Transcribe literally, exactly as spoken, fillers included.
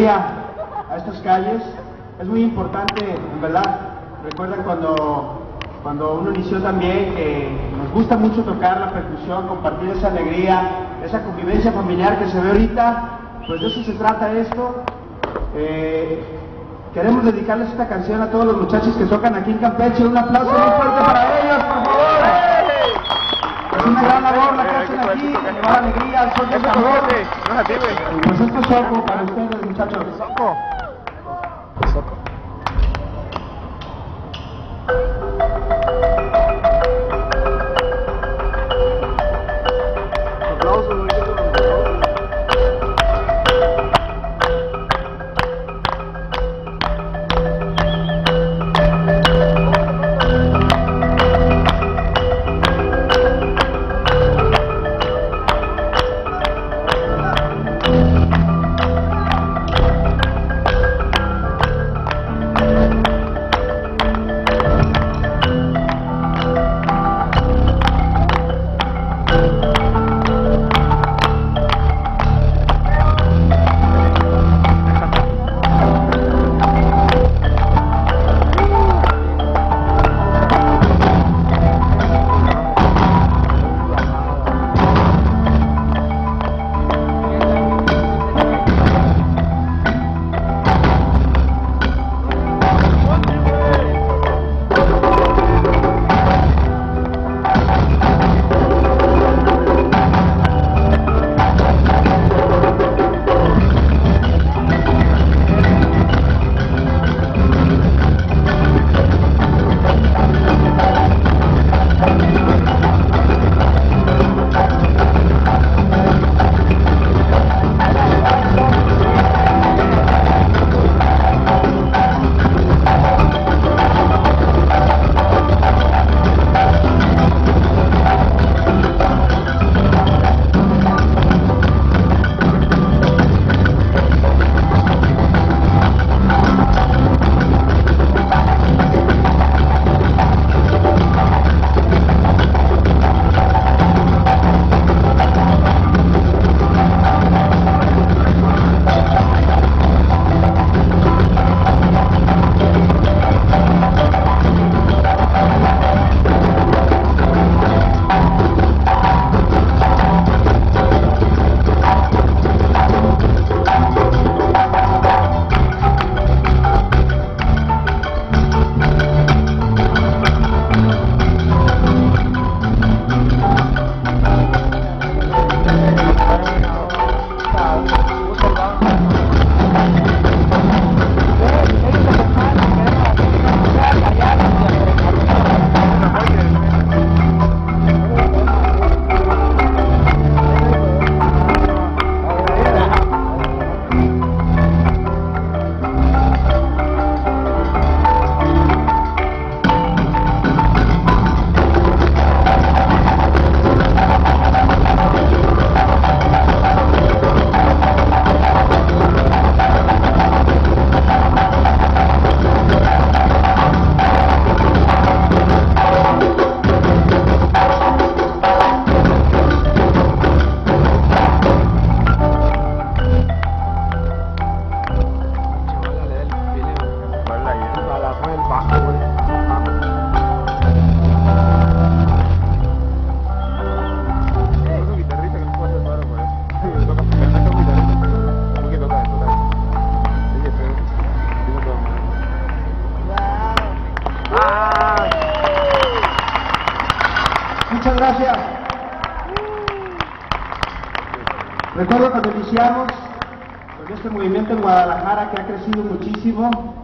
alegría a estas calles. Es muy importante, en verdad. Recuerdan cuando, cuando uno inició también, que nos gusta mucho tocar la percusión, compartir esa alegría, esa convivencia familiar que se ve ahorita. Pues de eso se trata esto. Eh, queremos dedicarles esta canción a todos los muchachos que tocan aquí en Campeche. Un aplauso muy fuerte para ellos, por favor. Es una gran labor la que hacen aquí, llevar alegría al sol del tambor. Pues esto es Soco para ustedes, muchachos. Soco. Soco. Aplausos. Muchas gracias. Recuerdo cuando iniciamos con este movimiento en Guadalajara, que ha crecido muchísimo.